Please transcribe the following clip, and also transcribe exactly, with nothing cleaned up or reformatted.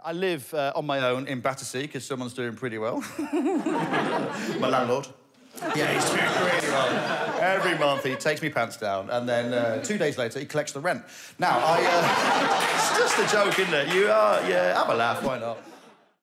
I live uh, on my own in Battersea because someone's doing pretty well. My landlord. Yeah, he's doing really well. Every month he takes me pants down, and then uh, two days later he collects the rent. Now, I... Uh, it's just a joke, isn't it? You are... Yeah, have a laugh, why not?